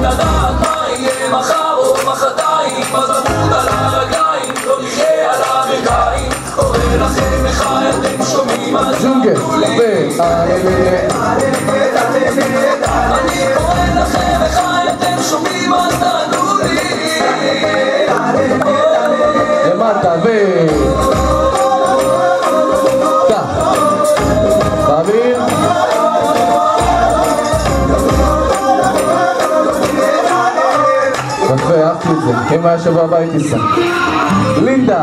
לדעת מה יהיה מחר או מחרתיים, אז עמוד על הרגליים, לא נראה על הברכיים. קורא לכם מחי, אתם שומעים אז תענו לי. אני קורא לכם מחי, אתם שומעים אז תענו לי. למטה באוויר. יפה, אהבתי את זה. אם היה שבוע הבית ניסה. לינדה.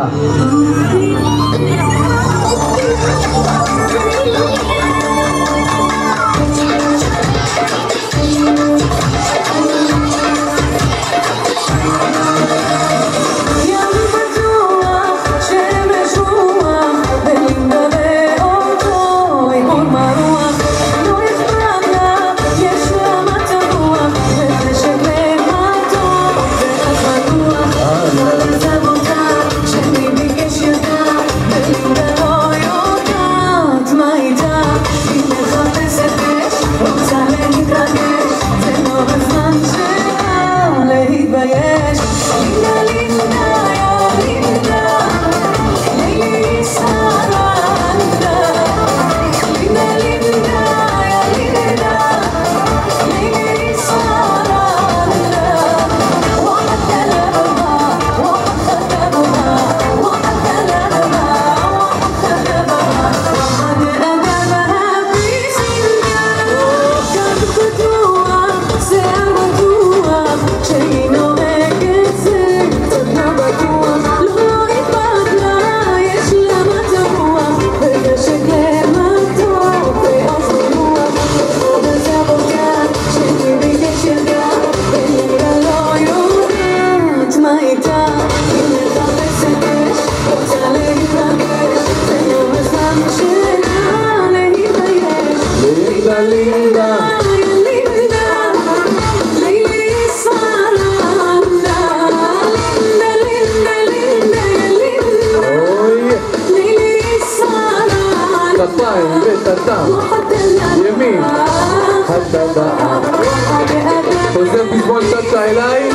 כפיים ותתם ימין הדבעה חוזר פזמון צצה אליי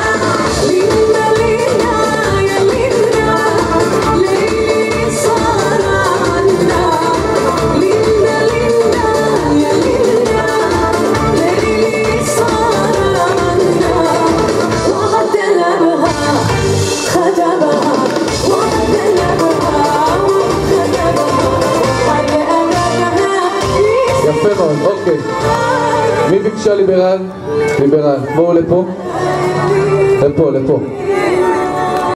יפה מאוד, אוקיי. מי ביקשה ליברל? ליברל. בואו לפה. לפה, לפה.